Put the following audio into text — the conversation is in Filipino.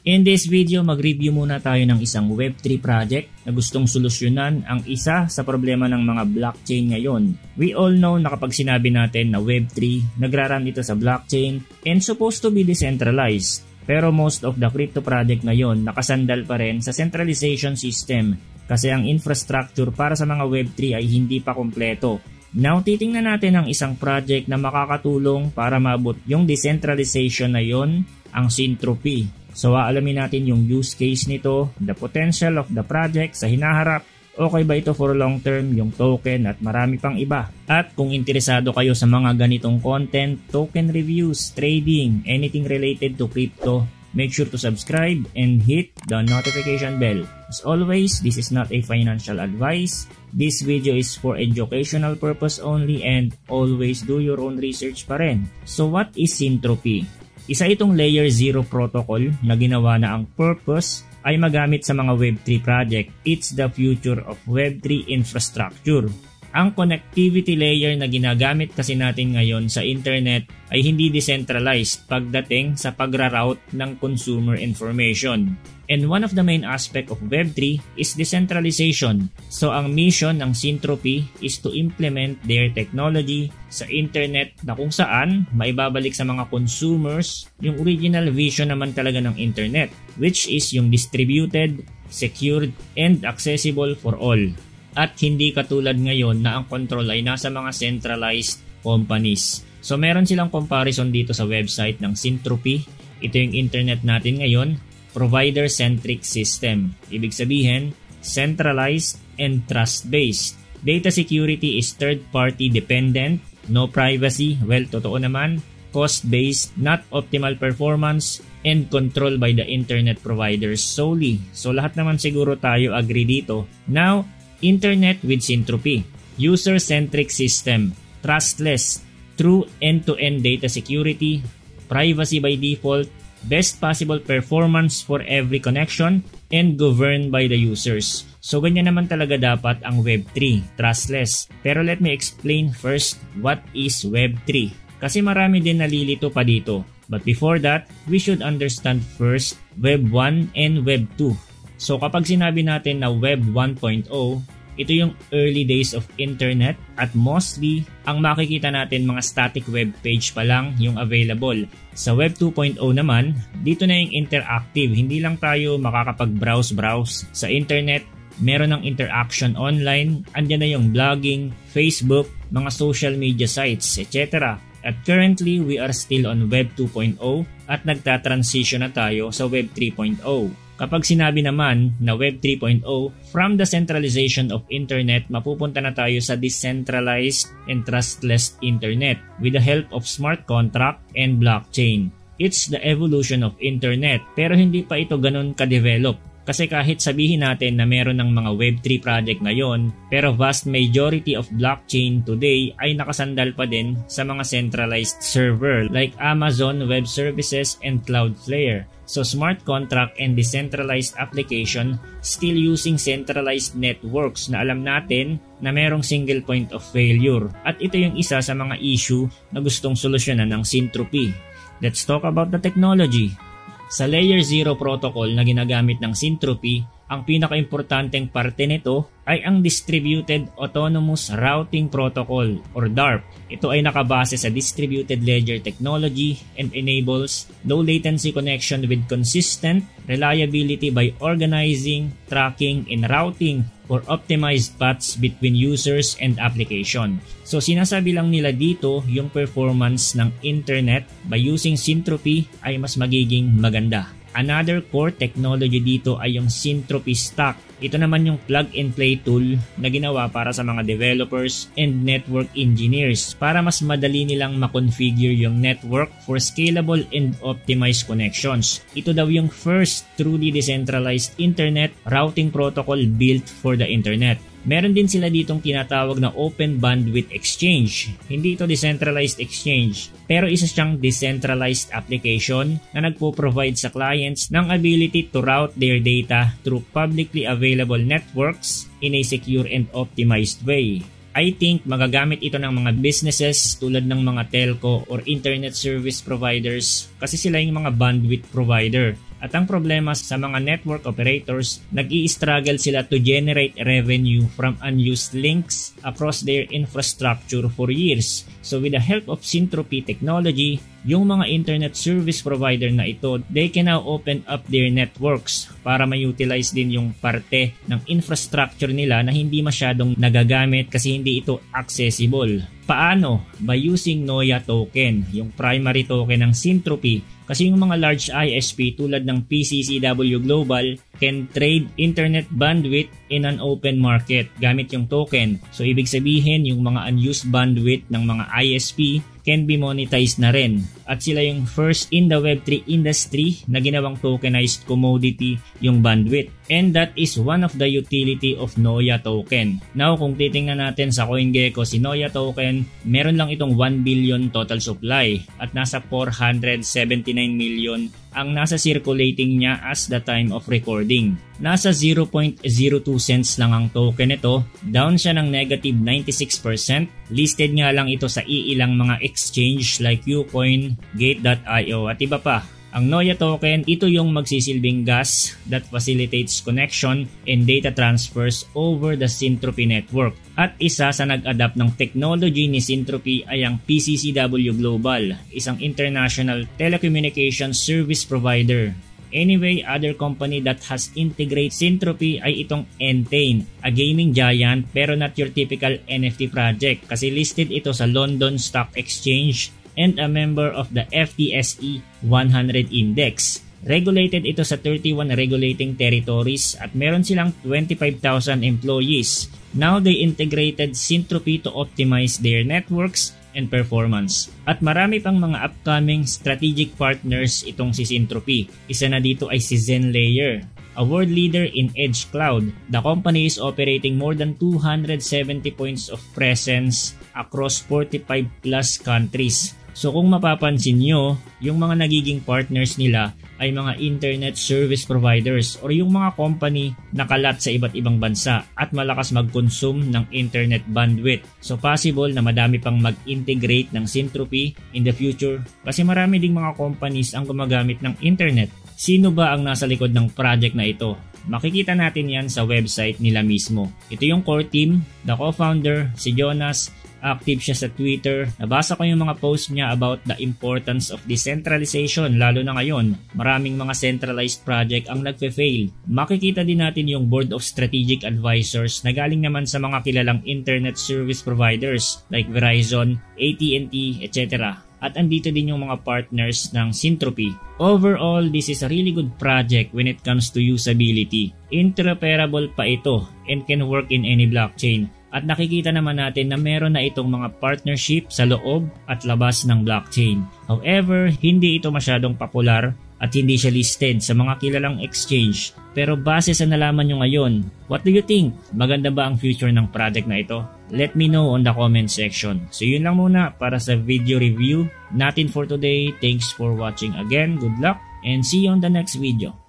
In this video, mag-review muna tayo ng isang Web3 project na gustong solusyonan ang isa sa problema ng mga blockchain ngayon. We all know na kapag sinabi natin na Web3, nagraran ito sa blockchain and supposed to be decentralized. Pero most of the crypto project ngayon nakasandal pa rin sa centralization system kasi ang infrastructure para sa mga Web3 ay hindi pa kompleto. Now, titingnan natin ang isang project na makakatulong para maabot yung decentralization na yon, ang Syntropy. So, aalamin natin yung use case nito, the potential of the project sa hinaharap, okay ba ito for long term, yung token at marami pang iba. At kung interesado kayo sa mga ganitong content, token reviews, trading, anything related to crypto, make sure to subscribe and hit the notification bell. As always, this is not a financial advice. This video is for educational purpose only and always do your own research pa rin. So what is Syntropy? Isa itong layer 0 protocol na ginawa na ang purpose ay magamit sa mga Web3 project. It's the future of Web3 infrastructure. Ang connectivity layer na ginagamit kasi natin ngayon sa internet ay hindi decentralized pagdating sa pagra-route ng consumer information. And one of the main aspect of Web3 is decentralization. So ang mission ng Syntropy is to implement their technology sa internet na kung saan maibabalik sa mga consumers yung original vision naman talaga ng internet, which is yung distributed, secured, and accessible for all. At hindi katulad ngayon na ang control ay nasa mga centralized companies. So meron silang comparison dito sa website ng Syntropy. Ito yung internet natin ngayon, provider-centric system. Ibig sabihin, centralized and trust-based. Data security is third-party dependent, no privacy, well, totoo naman, cost-based, not optimal performance, and controlled by the internet providers solely. So lahat naman siguro tayo agree dito. Now, internet with Syntropy. User-centric system, trustless, true end-to-end data security, privacy by default, best possible performance for every connection, and governed by the users. So ganyan naman talaga dapat ang Web3, trustless. Pero let me explain first what is Web3. Kasi marami din nalilito pa dito. But before that, we should understand first Web 1 and Web 2. So kapag sinabi natin na Web 1.0, ito yung early days of internet at mostly ang makikita natin mga static web page pa lang yung available. Sa Web 2.0 naman, dito na yung interactive. Hindi lang tayo makakapag-browse sa internet. Meron ng interaction online. Andyan na yung blogging, Facebook, mga social media sites, etc. At currently, we are still on Web 2.0 at nagta-transition na tayo sa Web 3.0. Kapag sinabi naman na Web 3.0, from the centralization of internet, mapupunta na tayo sa decentralized and trustless internet with the help of smart contract and blockchain. It's the evolution of internet, pero hindi pa ito ganun ka-develop. Kasi kahit sabihin natin na meron ng mga Web3 project ngayon, pero vast majority of blockchain today ay nakasandal pa din sa mga centralized server like Amazon Web Services and Cloudflare. So smart contract and decentralized application still using centralized networks na alam natin na merong single point of failure. At ito yung isa sa mga issue na gustong solusyonan ng Syntropy. Let's talk about the technology. Sa Layer 0 protocol na ginagamit ng Syntropy, ang pinaka-importanteng parte nito ay ang Distributed Autonomous Routing Protocol or DARP. Ito ay nakabase sa Distributed Ledger Technology and enables low latency connection with consistent reliability by organizing, tracking, and routing for optimized paths between users and application. So sinasabi lang nila dito yung performance ng internet by using Syntropy ay mas magiging maganda. Another core technology dito ay yung Syntropy Stack. Ito naman yung plug-and-play tool na ginawa para sa mga developers and network engineers para mas madali nilang makonfigure yung network for scalable and optimized connections. Ito daw yung first truly decentralized internet routing protocol built for the internet. Meron din sila ditong tinatawag na Open Bandwidth Exchange. Hindi ito decentralized exchange, pero isa siyang decentralized application na nagpo-provide sa clients ng ability to route their data through publicly available networks in a secure and optimized way. I think magagamit ito ng mga businesses tulad ng mga telco or internet service providers kasi sila yung mga bandwidth provider. At ang problema sa mga network operators, nag-i-struggle sila to generate revenue from unused links across their infrastructure for years. So with the help of Syntropy technology, yung mga internet service provider na ito, they can now open up their networks para ma-utilize din yung parte ng infrastructure nila na hindi masyadong nagagamit kasi hindi ito accessible. Paano? By using 𝐸𝐸A token, yung primary token ng Syntropy. Kasi yung mga large ISP tulad ng PCCW Global can trade internet bandwidth in an open market gamit yung token. So ibig sabihin yung mga unused bandwidth ng mga ISP can be monetized na rin. At sila yung first in the Web3 industry na ginawang tokenized commodity yung bandwidth. And that is one of the utility of 𝐸𝐸A token. Now kung titingnan natin sa 𝐸𝐤𝐤𝐿 si 𝐸𝐸A token, meron lang itong 1 billion total supply at nasa 479 million ang nasa circulating niya as the time of recording. Nasa 0.02 cents lang ang token nito, down siya ng negative 96%. Listed nga lang ito sa iilang mga exchange like 𝐦𝐤𝐤𝐞, 𝐥𝐢𝐤𝐤𝐿 at iba pa. Ang 𝐸𝐸A token, ito yung magsisilbing gas that facilitates connection and data transfers over the Syntropy network. At isa sa nag-adapt ng technology ni Syntropy ay ang PCCW Global, isang international telecommunications service provider. Anyway, other company that has integrated Syntropy ay itong natin, a gaming giant pero not your typical NFT project kasi listed ito sa London Stock Exchange and a member of the FTSE 100 Index. Regulated ito sa 31 regulating territories at meron silang 25,000 employees. Now they integrated Syntropy to optimize their networks and performance. At marami pang mga upcoming strategic partners itong si Syntropy. Isa na dito ay si zenLayer, a world leader in edge cloud. The company is operating more than 270 points of presence across 45 plus countries. So kung mapapansin nyo, yung mga nagiging partners nila ay mga internet service providers or yung mga company na kalat sa iba't ibang bansa at malakas mag-consume ng internet bandwidth. So possible na madami pang mag-integrate ng Syntropy in the future kasi marami ding mga companies ang gumagamit ng internet. Sino ba ang nasa likod ng project na ito? Makikita natin yan sa website nila mismo. Ito yung core team, the co-founder, si Jonas. Active siya sa Twitter. Nabasa ko yung mga post niya about the importance of decentralization lalo na ngayon. Maraming mga centralized project ang nagfe-fail. Makikita din natin yung board of strategic advisors na galing naman sa mga kilalang internet service providers like Verizon, AT&T, etc. At andito din yung mga partners ng Syntropy. Overall, this is a really good project when it comes to usability. Interoperable pa ito and can work in any blockchain. At nakikita naman natin na meron na itong mga partnership sa loob at labas ng blockchain. However, hindi ito masyadong popular at hindi siya listed sa mga kilalang exchange. Pero base sa nalaman nyo ngayon, what do you think? Maganda ba ang future ng project na ito? Let me know on the comment section. So yun lang muna para sa video review natin for today. Thanks for watching again. Good luck and see you on the next video.